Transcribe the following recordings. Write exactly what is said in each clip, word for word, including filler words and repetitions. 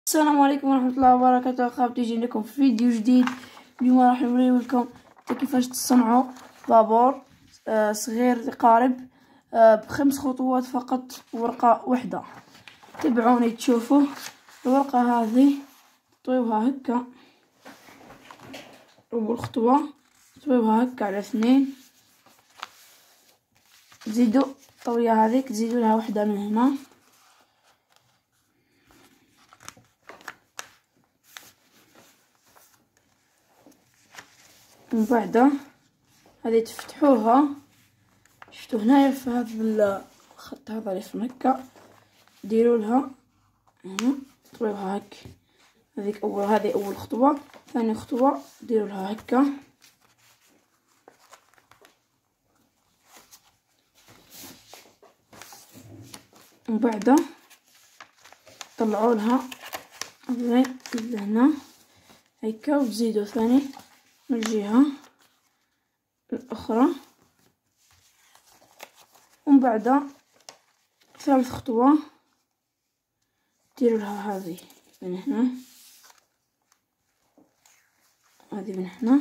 السلام عليكم ورحمة الله وبركاته. أخواتي جينا لكم في فيديو جديد. اليوم راح نوري لكم كيفاش تصنعوا طابور آه صغير قارب آه بخمس خطوات فقط، ورقة واحدة. تبعوني تشوفوا الورقة هذه. طويوها هكا، أول خطوة طويوها هكا على اثنين، تزيدوا الطوية هذيك تزيدوا لها واحدة من هنا، ومن بعد هذه تفتحوها. شفتوا هنايا في هذا الخط هذا اللي في هكا، ديروا لها هنا طويوها هك. هذيك اول هذه اول خطوه. ثاني خطوه ديروا لها هكا، ومن بعد طلعوا لها هذه لهنا هكا، وتزيدوا ثاني من الجهه الاخرى. ومن بعد ثالث خطوه ديروا لها هذه من هنا، هذه من هنا،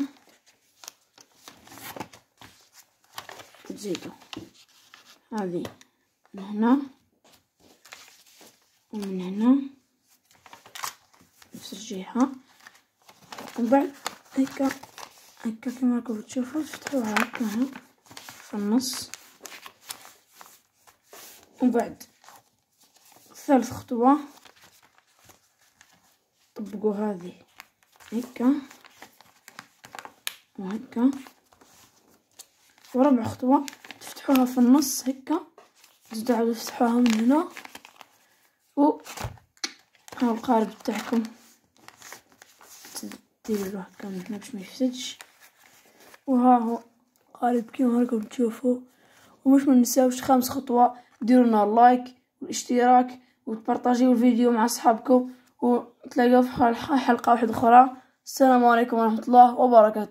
تزيدوا هذه من هنا ومن هنا نفس الجهة. ومن بعد هكا هكا كما راكم تشوفوا تفتحوها هكا في النص. ومن بعد ثالث خطوة طبقوا هذه هكا وهكا. ورابع خطوة تفتحوها في النص هكا، تزيدوا عاود تفتحوها من هنا، و ها القارب تاعكم ديروا له هكا من هنا باش ما يفسدش. وها هو قارب كيما راكم تشوفوا. ومش ما ننساوش خامس خطوة ديروا لنا اللايك والاشتراك وتبارطاجيو الفيديو مع اصحابكم، وتلاقوا في حلقة واحدة اخرى. السلام عليكم ورحمة الله وبركاته.